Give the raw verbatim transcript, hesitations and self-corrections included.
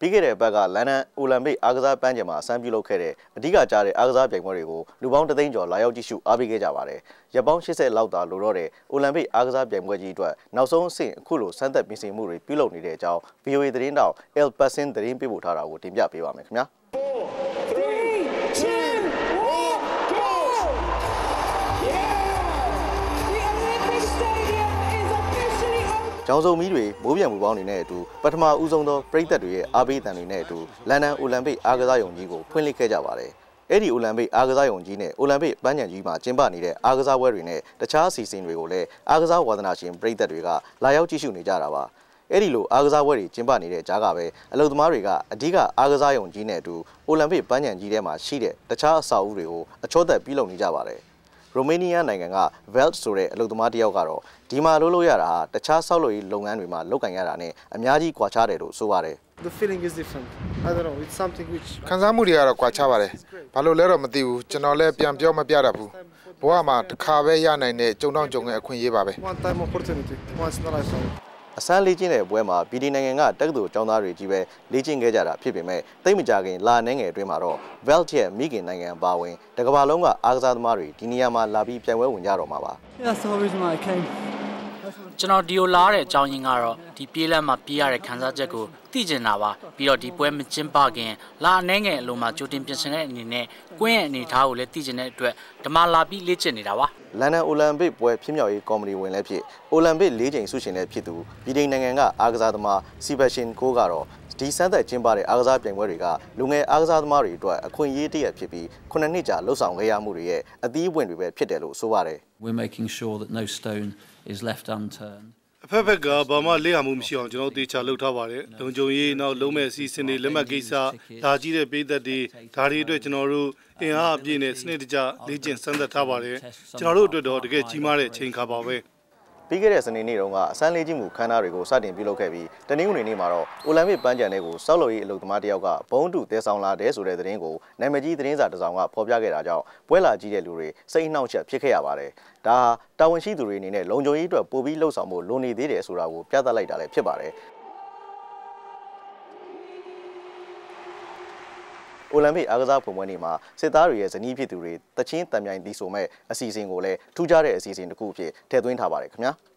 ပြီးခဲ့တဲ့ဘက်ကလန်ဒန်အိုလံပစ်အားကစားပန်းခြံမှာအစမ်းပြုလုပ်ခဲ့တဲ့အဓိကကြားတဲ့အားကစားပြိုင်ပွဲတွေကိုလူပေါင်းတသိန်းကျော်လာရောက်ကြည့်ရှုအားပေးခဲ့ကြပါတယ်။ရပ်ပေါင်း၈၀လောက်သာလိုတော့တဲ့အိုလံပစ်အားကစားပြိုင်ပွဲကြီးအတွက်နောက်ဆုံးအဆင့်အခုလိုစမ်းသပ်ပြင်ဆင်မှုတွေပြုလုပ်နေတဲ့အကြောင်း V O A သတင်းတောက် El Pessin သတင်းပေးပို့ထားတာကိုတင်ပြပေးပါမယ်ခင်ဗျာ။ ကျောင်းစုံမီးတွေမိုးပြန်မှုပေါင်းနေတဲ့အတူပထမဦးဆုံးသောပြည်သက်တွေရဲ့အားပေးတန်တွေနဲ့အတူလန်ဒန်အိုလံပစ်အားကစားရုံကြီးကိုဖွင့်လှစ်ခဲ့ကြပါတယ်။အဲ့ဒီအိုလံပစ်အားကစားရုံကြီးနဲ့အိုလံပစ်ပန်းခြံကြီးမှာကျင်းပနေတဲ့အားကစားပွဲတွေနဲ့တခြားအစီအစဉ်တွေကိုလည်းအားကစားဝါသနာရှင်ပြည်သက်တွေကလာရောက်ကြည့်ရှုနေကြတာပါ။အဲ့ဒီလိုအားကစားပွဲတွေကျင်းပနေတဲ့ကြားကပဲအလုပ်သမားတွေကအဓိကအားကစားရုံကြီးနဲ့အတူအိုလံပစ်ပန်းခြံကြီးထဲမှာရှိတဲ့တခြားအဆောက်အဦတွေကိုအချောသက်ပြုလုပ်နေကြပါတယ်။ရိုမေးနီးယားနိုင်ငံက Velt ဆိုတဲ့အလုပ်သမားတယောက်ကတော့ဒီမှာလုပ်လို့ရတာဟာတခြားဆောက်လုပ်ရေးလုပ်ငန်းတွေမှာလုပ်ကင်ရတာနဲ့အများကြီးကွာခြားတယ်လို့ဆိုပါတယ် The feeling is different. I don't know. It's something which ခံစားမှုတွေကတော့ကွာခြားပါတယ်။ဘာလို့လဲတော့မသိဘူး။ကျွန်တော်လည်းပြန်ပြောမပြတတ်ဘူး။ဘဝမှာတစ်ခါပဲရနိုင်တဲ့ကြုံတော့ကြုံတဲ့အခွင့်အရေးပါပဲ one time opportunity. Once in a lifetime. အစမ်းလေ့ကျင့်တဲ့ပွဲမှာဗီဒီနိုင်ငံကတက္ကသိုလ်ကျောင်းသားတွေကြီးပဲလေ့ကျင့်ခဲ့ကြတာဖြစ်ပေမဲ့သိမကြခင်လာနေငယ်အတွင်းမှာတော့ Velt ရဲ့မိခင်နိုင်ငံပါဝင်တကမ္ဘာလုံးကအားကစားသမားတွေဒီနေရာမှာလာပြီးပြိုင်ပွဲဝင်ကြတော့မှာပါ That's the reason why I came. ကျွန်တော်ဒီလိုလာတဲ့အကြောင်းရင်းကတော့ဒီပြေးလမ်းမှာပြေးရတဲ့ခံစားချက်ကိုသိကျင်တာပါပြီးတော့ဒီပွဲမကျင်းပခင်လာအနေငယ်အလုံးမှာကြိုတင်ပြင်ဆင်တဲ့အနေနဲ့ကွင်းရဲ့အနေအထားကိုလည်းသိကျင်တဲ့အတွက်ဓမ္မလာပြီးလေ့ကျင့်နေတာပါလန်ဒန်အိုလံပစ်ပွဲဖြစ်မြောက်ရေးကော်မတီဝင်လည်းဖြစ်အိုလံပစ်၄ချိန်ဆုရှင်လည်းဖြစ်သူဗြိတိန်နိုင်ငံကအားကစားသမား Pessin ကိုကတော့ဒီစမ်းသပ်ကျင်းပတဲ့အားကစားပြိုင်ပွဲတွေကလူငယ်အားကစားသမားတွေအတွက်အခွင့်အရေးတရဖြစ်ပြီးခုနှစ်နှစ်ကြာလှုပ်ဆောင်ခဲ့ရမှုတွေရဲ့အသီးအပွင့်တွေပဲဖြစ်တယ်လို့ဆိုပါတယ် We're making sure that no stone is left unturned. အဖက်ဖက်ကဘာမှလေ့လာမှုမရှိအောင်ကျွန်တော်တေချာလုပ်ထားပါတယ်။လုံခြုံရေးနောက်လုံးမဲ့အစီအစဉ်တွေလက်မှတ်ကိစ္စဒါကြီးတဲ့ပြည်သက်တွေဒါတွေအတွက်ကျွန်တော်တို့အင်အားအပြည့်နဲ့စနစ်တကျလေ့ကျင့်စမ်းသပ်ထားပါတယ်။ကျွန်တော်တို့အတွက်တော့တကယ်ကြီးမားတဲ့အချိန်ခါပါပဲ။ပြီးခဲ့တဲ့စနေနေ့တုန်းကအစမ်းလေးကြီးမှုခန်းနာတွေကိုစတင်ပြုလုပ်ခဲ့ပြီးတနင်္ဂနွေနေ့မှာတော့အိုလံပစ်ပန်းခြံတွေကိုစောက်လို့ရေးအလုပ်သမားတယောက်ကဘုံတူတဲဆောင်လာတဲ့ဆိုတဲ့သတင်းကိုနာမည်ကြီးသတင်းစာတစ်စောင်ကဖော်ပြခဲ့တာကြောင့်ပွဲလာကြီးတဲ့လူတွေစိတ်နှောင့်ယှက်ဖြစ်ခဲ့ရပါတယ်။ဒါဟာတာဝန်ရှိသူတွေအနေနဲ့လုံခြုံရေးအတွက်ပိုပြီးလှုပ်ဆောင်ဖို့လိုနေသေးတယ်ဆိုတာကိုပြသလိုက်တာလည်းဖြစ်ပါတယ်။အိုလံပစ်အားကစားပုံပွဲနေ့မှာစစ်သားတွေရဲ့ဇနီးဖြစ်သူတွေတချင်းတံမြိုင်တီးဆိုမဲ့အစီအစဉ်ကိုလည်းထူးခြားတဲ့အစီအစဉ်တစ်ခုအဖြစ်ထည့်သွင်းထားပါတယ်ခင်ဗျာ။